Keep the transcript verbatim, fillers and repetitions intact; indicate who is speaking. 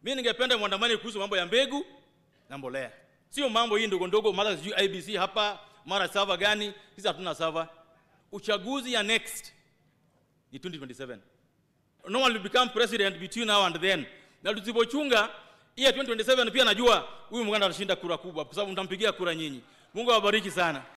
Speaker 1: Mimi ningependa mwandamane kuhusu mambo ya mbegu na mbolea. Sio mambo hii ndogo ndogo mara sijui I B C hapa, mara server gani, sisi hatuna server. Uchaguzi ya next ni twenty twenty-seven. No one will become president between now and then. Na tusipochunga hii twenty twenty-seven pia najua huyu Muganda atashinda kura kubwa kwa sababu mtampigia kura nyinyi. Mungu awabariki sana.